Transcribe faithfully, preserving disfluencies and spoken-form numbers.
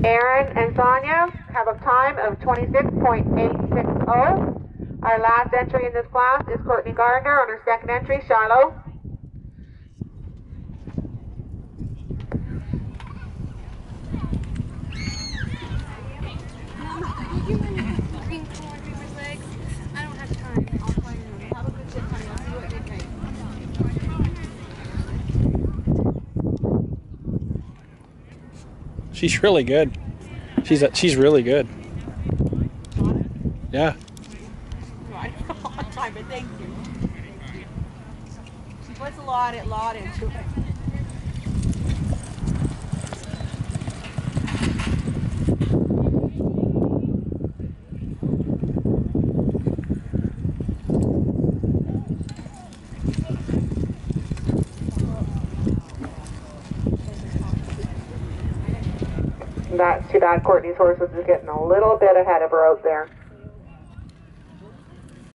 Aaron and Sonya have a time of twenty-six point eight six zero. Our last entry in this class is Courtney Gardner on her second entry, Shiloh. She's really good. She's a, she's really good. Yeah. But thank you. She puts a lot, a lot into it. That's too bad. Courtney's horse was just getting a little bit ahead of her out there.